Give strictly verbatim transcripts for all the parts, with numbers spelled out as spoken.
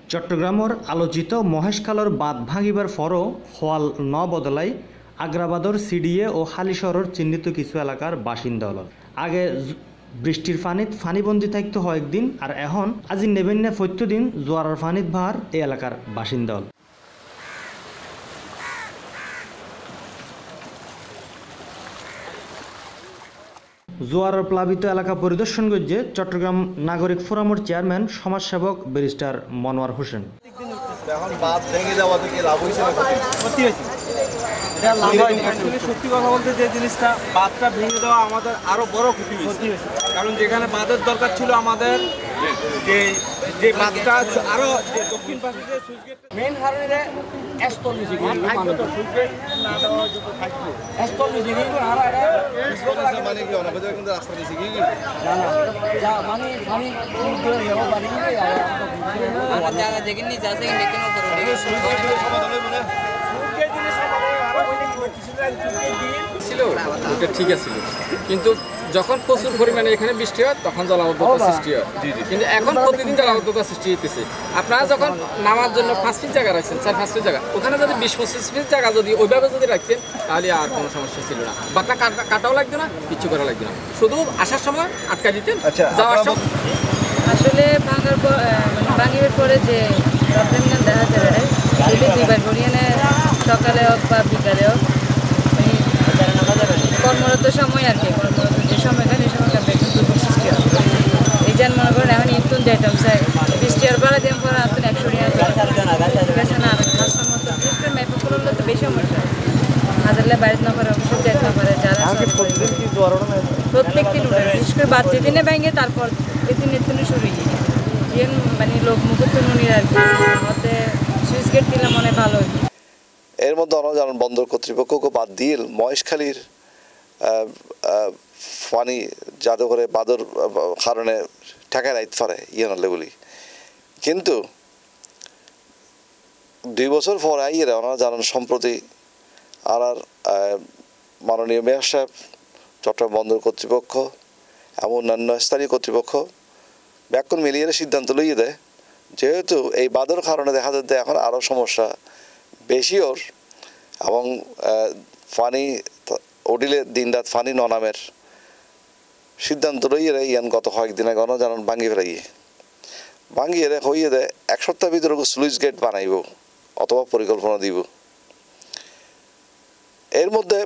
চট্টগ্রামের আলোচিত মহেশখালীর বাঁধ ভাঙিবার ফরও হওয়াল ন বদলাই আগ্রাবাদর সিডিএ ও হালিশহরের চিহ্নিত কিছু এলাকার বাসিন্দা হল। আগে বৃষ্টির ফানিত ফানিবন্দি থাকতো কয়েকদিন, আর এখন আজি নেবেন্যা ফৈত্য দিন জোয়ারের ফানিত ভার এই এলাকার বাসিন্দা হল। জোয়ারের প্লাবিত এলাকা পরিদর্শন করছে চট্টগ্রাম নাগরিক ফোরামের চেয়ারম্যান সমাজসেবক ব্যারিস্টার মনোয়ার হোসেন। এখন বাঁধ ভেঙে যাওয়া থেকে লাভ হয়েছে না ক্ষতি হয়েছে? এটা লাভ হয়নি। অ্যাকচুয়ালি সত্যি কথা বলতে যে জিনিসটা বাঁধটা ভেঙে দেওয়া আমাদের আরো বড় ক্ষতি হয়েছে। কারণ যেখানে বাঁধের দরকার ছিল আমাদের যে যে বাঁধটা আরো যে দক্ষিণ পাশে যে সুইচ গেট মেইন হাররে এস্তল নিচে গিয়ে মানে তো সুইচ গেট না দেওয়া যত থাকবে এস্তল নিচে গিয়ে আর এটা মানে কি অনাবদ্ধ কিন্তু রাস্তা নিচে গিয়ে না না যা মানে মানে করে যাবো বাড়ি আর আমরা জায়গা দেখি নি যাচ্ছে কি কেন করো সমাধান হবে না ছিল ওটা ঠিক আছে, কিন্তু যখন প্রচুর পরিমাণে এখানে বৃষ্টি হয় তখন জলাবদ্ধতা সৃষ্টি হয়, কিন্তু এখন প্রতিদিন জলাবদ্ধতা সৃষ্টি হইতেছে। আপনারা যখন নামার জন্য পাঁচ ফিট জায়গা রাখছেন, চার পাঁচ ফিট জায়গা, ওখানে যদি বিশ পঁচিশ ফিট জায়গা যদি ওইভাবে যদি রাখতেন তাহলে আর কোনো সমস্যা ছিল না। বাটটা কাটাও লাগতো না, কিচ্ছু করা লাগতো না, শুধু আসার সময় আটকা দিতেন, যাওয়ার সময়। আসলে ভাঙার পর মানে ভাঙিবার পরে যে প্রবলেমটা দেখা যায় সেটা দুইবার করিয়ে সকালে হোক বা বিকালে হোক কর্মরত সময় আর কি, কর্মরত যে সময়টা এই সময়টা একটু দুর্ভোগ সৃষ্টি হয়। এই যেন মনে করেন এখন ইতুন যেতাম চাই বৃষ্টি আর বেলা দিন পরে আসতেন একশো গেছে না হাসার মতো বিশেষ করে মেপে করলে তো বেশি সমস্যা হাজারলে বাইরে না পারে অবশ্যই যেতে না পারে যারা প্রত্যেক দিন উঠে বিশেষ করে বাচ্চা দিনে ব্যাঙ্গে তারপর এদিন এদিন শুরু হয়ে যায় যে মানে লোক মুখে নুনির আর কি মতে সুইচ গেট দিলে মনে ভালো হইত। এর মধ্যে আমরা জানেন বন্দর কর্তৃপক্ষকে বাদ দিয়ে মহেশখালীর পানি যাতে করে বাদর কারণে ঠেকায় রাইতে পারে ইয়ে নালে বলি, কিন্তু দুই বছর পর আইয়েরা ওনারা জানেন সম্প্রতি আর আর মাননীয় মেয়র সাহেব, চট্টগ্রাম বন্দর কর্তৃপক্ষ এবং অন্যান্য স্থানীয় কর্তৃপক্ষ ব্যাকুল মিলিয়ে সিদ্ধান্ত লইয়ে দেয় যেহেতু এই বাদর কারণে দেখা যাচ্ছে এখন আরও সমস্যা বেশি ওর, এবং ফানি ওডিলে দিন রাত ফানি ননামের সিদ্ধান্ত রইয়ে রে ইয়ান গত কয়েকদিন আগে জানান ভাঙ্গি ফেরাইয়ে ভাঙ্গিয়ে রে হইয়ে দেয় এক সপ্তাহ ভিতরে স্লুইস গেট বানাইব অথবা পরিকল্পনা দিব। এর মধ্যে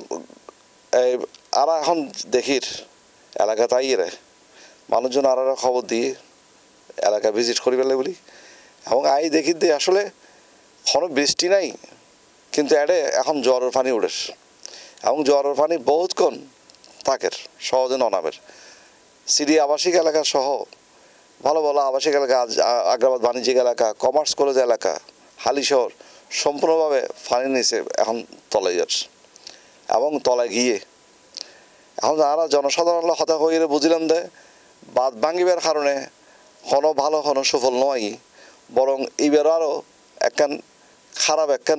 আর এখন দেখির এলাকা তাইয়ে রে মানুষজন আর খবর দিয়ে এলাকা ভিজিট করি পেলে বলি, এবং আই দেখি দিয়ে আসলে কোনো বৃষ্টি নাই, কিন্তু এডে এখন জ্বরের পানি উঠেস এবং জ্বরের পানি বহুতক্ষণ থাকের সহজে ননামের সিডি আবাসিক এলাকা সহ ভালো ভালো আবাসিক এলাকা, আগ্রাবাদ বাণিজ্যিক এলাকা, কমার্স কলেজ এলাকা, হালিশহর সম্পূর্ণভাবে পানি নিচে এখন তলায় যাচ্ছে এবং তলায় গিয়ে এখন যারা জনসাধারণ হতাশ হয়ে বুঝলাম দে বাঁধ ভাঙিবার কারণে কোনো ভালো কোনো সফল নয়, বরং এইবার আরও একখান খারাপ একখান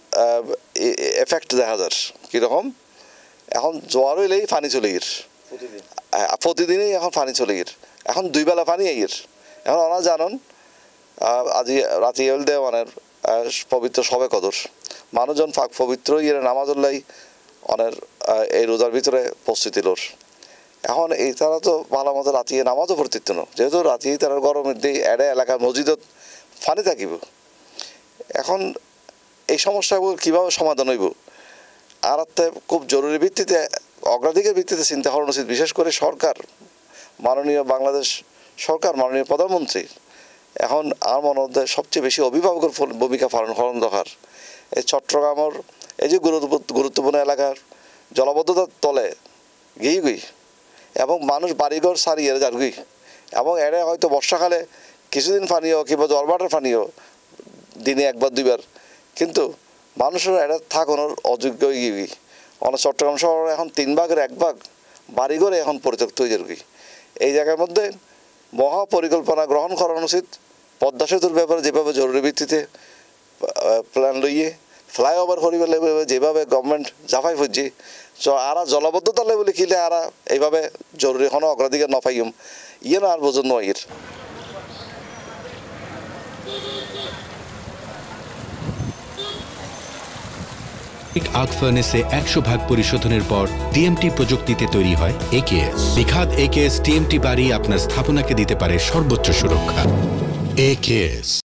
এফেক্ট দেখা যায়। কীরকম এখন জোয়ার হইলেই পানি চলে গির, প্রতিদিনই এখন পানি চলে গির, এখন দুই বেলা পানি আইয়ের। এখন ওরা জানেন আজি রাতি হল দে মানে পবিত্র সবে কদর মানুষজন ফাঁক পবিত্র ইয়ে নামাজুল্লাই অনের এই রোজার ভিতরে প্রস্তুতি লোর। এখন এই তারা তো ভালো মতো রাতি নামাজও পড়তিত না, যেহেতু রাতি তারা গরমের দিয়ে এড়ে এলাকার মসজিদত পানি থাকিব। এখন এই সমস্যাগুলো কীভাবে সমাধান হইব আর খুব জরুরি ভিত্তিতে অগ্রাধিকার ভিত্তিতে চিন্তা করা উচিত, বিশেষ করে সরকার, মাননীয় বাংলাদেশ সরকার, মাননীয় প্রধানমন্ত্রী এখন আর মনে হচ্ছে সবচেয়ে বেশি অভিভাবকের ভূমিকা পালন করার দরকার। এই চট্টগ্রামের এই যে গুরুত্বপূর্ণ এলাকার জলাবদ্ধতার তলে গিয়ে গই এবং মানুষ বাড়িঘর সারিয়ে যার গই, এবং এড়ে হয়তো বর্ষাকালে কিছুদিন পানীয় কিংবা জলবাটার পানীয় দিনে একবার দুইবার, কিন্তু মানুষের এটা থাকানোর অযোগ্য গিয়ে অনেক চট্টগ্রাম শহরে এখন তিন ভাগের এক ভাগ বাড়িঘরে এখন পরিত্যক্ত হয়ে যাবে। এই জায়গার মধ্যে মহা পরিকল্পনা গ্রহণ করা উচিত। পদ্মা সেতুর ব্যাপারে যেভাবে জরুরি ভিত্তিতে প্ল্যান লইয়ে ফ্লাইওভার করিবার যেভাবে গভর্নমেন্ট জাফাই ফুটছে আর জলাবদ্ধতা বলে কিলে আর এইভাবে জরুরি কোনো অগ্রাধিকার না পাইম ইয়ে না আর বোঝন নয়। আগ ফার্নেসে একশো ভাগ পরিশোধনের পর টিএমটি প্রযুক্তিতে তৈরি হয় একেএস। নিখাদ একেএস টিএমটি বাড়ি আপনার স্থাপনাকে দিতে পারে সর্বোচ্চ সুরক্ষা। একেএস।